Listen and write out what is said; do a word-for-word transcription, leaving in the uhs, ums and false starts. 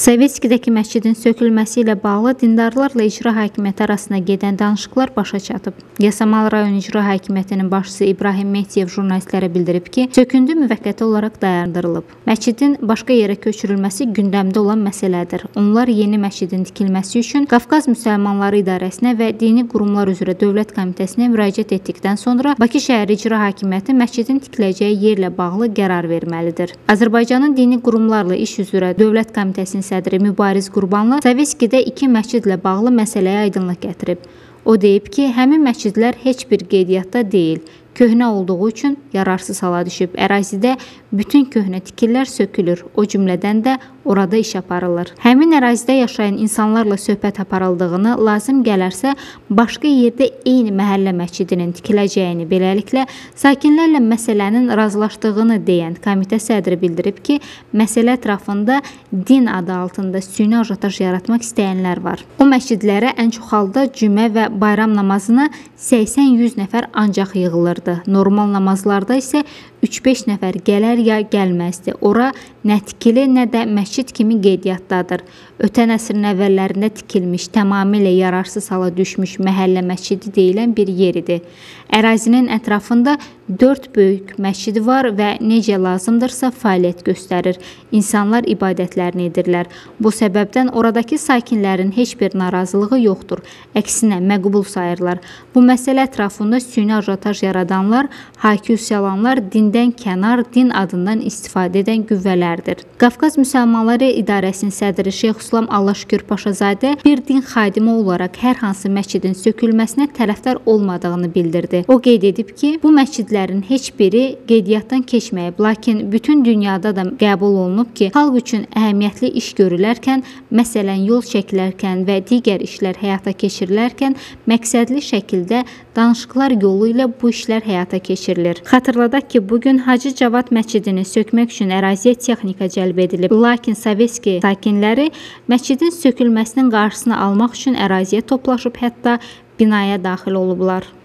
Sovetskidəki məscidin sökülməsi ilə bağlı dindarlarla icra hakimiyyəti arasında gedən danışıqlar başa çatıb. Yasamal rayon icra hakimiyyətinin başçısı İbrahim Mehdiyev jurnalistlərə bildirib ki, söküntü müvəqqəti olaraq dayandırılıb. Məscidin başqa yerə köçürülməsi gündəmdə olan məsələdir. Onlar yeni məscidin tikilməsi üçün Qafqaz Müsəlmanları İdarəsinə və Dini Qurumlar üzrə Dövlət Komitəsinə müraciət etdikdən sonra Bakı şəhər icra hakimiyyəti məscidin tikiləcəyi yerlə bağlı qərar verməlidir. Azərbaycanın Dini Qurumlarla iş üzrə Dövlət Komitəsinin sədri Mübariz Qurbanlı Sovetskidə iki məscidlə bağlı məsələyə aydınlıq gətirib. O deyib ki, həmin məscidlər heç bir qeydiyyatda deyil, köhnə olduğu üçün yararsız hala düşüb. Ərazidə bütün köhnə tikillər sökülür, o cümlədən də orada iş aparılır. Həmin ərazidə yaşayan insanlarla söhbət aparıldığını, lazım gələrsə başqa yerdə eyni məhəllə məscidinin tikiləcəyini, beləliklə sakinlərlə məsələnin razılaşdığını deyən komitə sədri bildirib ki, məsələ ətrafında din adı altında süni ajotaj yaratmaq istəyənlər var. O məscidlərə ən çox halda cümə və bayram namazına səksən yüz nəfər ancaq yığılırdı. Normal namazlarda isə üç beş nəfər gələr ya gəlməzdi. Ora nə tikili, nə də məscid kimi qeydiyyatdadır. Ötən əsrin əvvəllərində tikilmiş, tamamilə yararsız hala düşmüş məhəllə məscidi deyilən bir yer idi. Ərazinin ətrafında dörd böyük məscidi var və necə lazımdırsa fəaliyyət göstərir. İnsanlar ibadətlərini edirlər. Bu səbəbdən oradakı sakinlərin heç bir narazılığı yoxdur. Əksinə məqbul sayırlar. Bu məsələ ətrafında süni ajotaj yaradanlar, haykü salanlar dindən kənar, din adından istifadə edən qüvvələrdir. Qafqaz Müsəlmanları İdarəsinin sədri Şeyxüslam Allahşükür Paşazadə bir din xadimi olaraq hər hansı məscidin sökülməsinə tərəfdar olmadığını bildirdi. O qeyd edib ki, bu məscidlərin heç biri qeydiyyatdan keçməyib, lakin bütün dünyada da qəbul olunub ki, xalq üçün əhəmiyyətli iş görülərkən, məsələn yol çəkilərkən və digər işlər həyata keçirilərkən məqsədli şəkildə danışıqlar yolu ilə bu işlər həyata keçirilir. Xatırladaq ki, bugün Hacı Cavad məscidini sökmək üçün əraziyə texnika cəlb edilib, lakin Sovetski sakinləri məscidin sökülməsinin qarşısını almaq üçün əraziyə toplaşıb, hətta binaya daxil olublar.